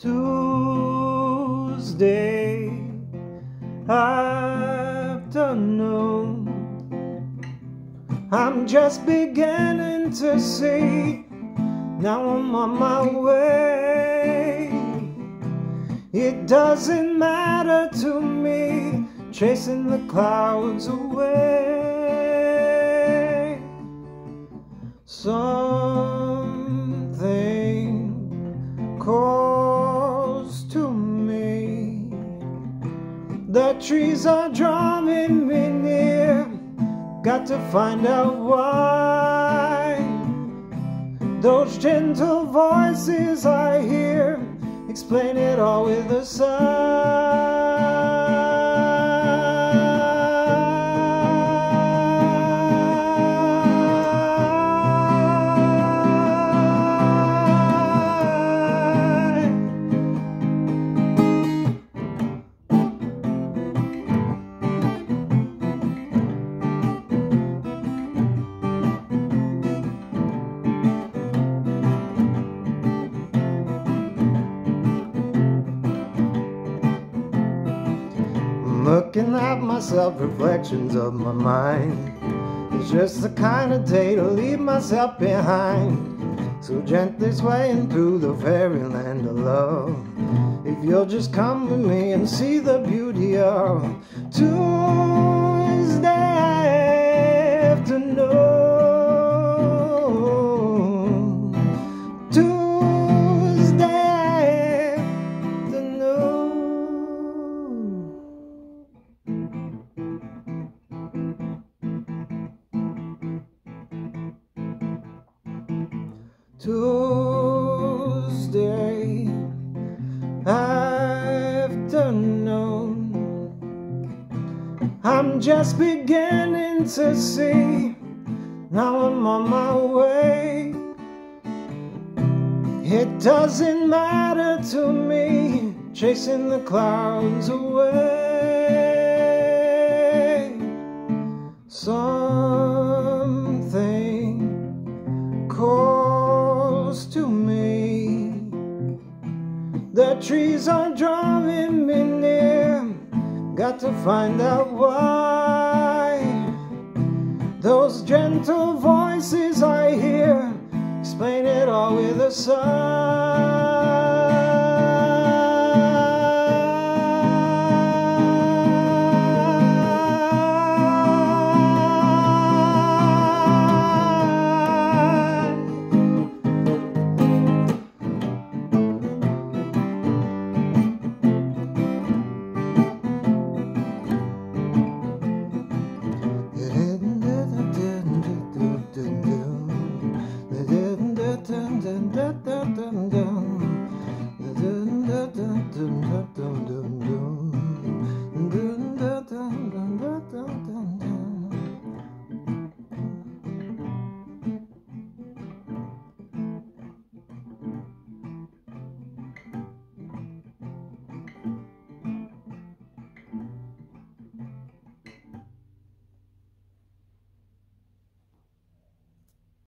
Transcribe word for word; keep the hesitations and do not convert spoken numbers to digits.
Tuesday afternoon, I'm just beginning to see. Now I'm on my way. It doesn't matter to me, chasing the clouds away. Something calls to me. The trees are drawing me near. Got to find out why. Those gentle voices I hear explain it all with a sigh. Looking at myself, reflections of my mind. It's just the kind of day to leave myself behind. So gently swaying through the fairyland of love. If you'll just come with me and see the beauty of Tuesday afternoon. Tuesday afternoon, I'm just beginning to see. Now I'm on my way. It doesn't matter to me, chasing the clouds away. Something calls to me. The trees are drawing me near. Got to find out why. Those gentle voices I hear explain it all with a sigh. Dun dun dun dun dun dun dun dun dun dun dun.